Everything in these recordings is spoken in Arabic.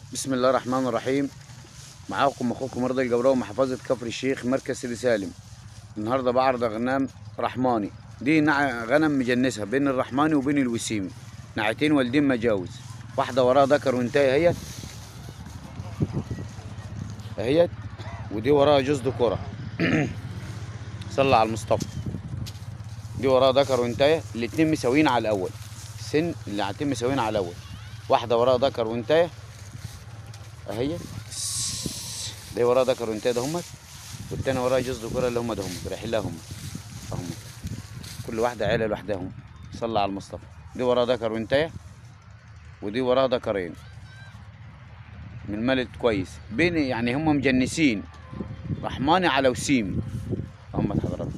بسم الله الرحمن الرحيم. معاكم اخوكم رضا الجبراوي، محافظة كفر الشيخ، مركز سيدي سالم. النهارده بعرض غنام رحماني. دي غنم مجنسها بين الرحماني وبين الوسيمي، نعتين والدين مجاوز. واحده وراها ذكر وانتهي اهيت اهيت، ودي وراها جوز ذكوره. صلى على المصطفى. دي وراها ذكر وانتهي، الاتنين مساويين على الاول. سن النعتين مساويين على الاول. واحده وراها ذكر وانتهي اهيت، دي وراها ذكر وانتهي ده همت، والتاني وراها جوز ذكوره اللي هم ده همت رايحين لها همت اهم، كل واحده عيله لوحدهم. صلى على المصطفى. دي وراها ذكر وانتهي، ودي وراها ذكرين من ملد كويس، بين يعني هم مجنسين رحماني على وسيم. هم حضرتك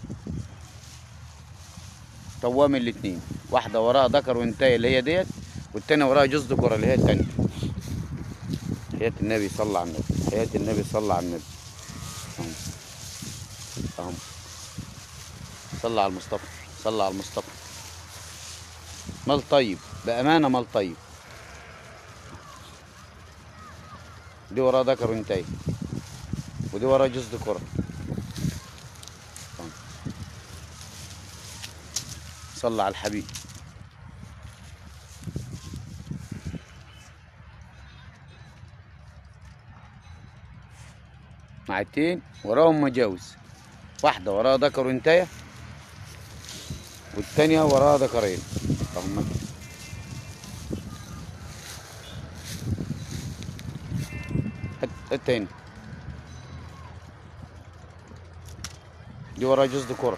طوام الاتنين. واحده وراها ذكر وانتهي اللي هي ديت، والتانيه وراها جوز ذكوره اللي هي التانيه. حياة النبي صلى على النبي، حياة النبي صلى على النبي. اهم اهم، صلى على المصطفى، صلى على المصطفى. مال طيب بأمانة، مال طيب. دي وراها ذكر وانتهي، ودي وراها جوز ذكوره. صلى على الحبيب. نعتين وراهم مجاوز، واحدة وراها ذكر وانتهي، والتانية وراها ذكرين. اللهم التاني دي وراها جوز ذكورة،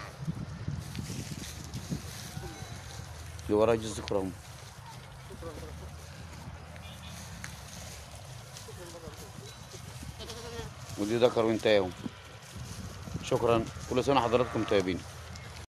دي وراها جوز ذكورة هم. ودي ذكر وانتهي هم. شكرا، كل سنة حضراتكم طيبين.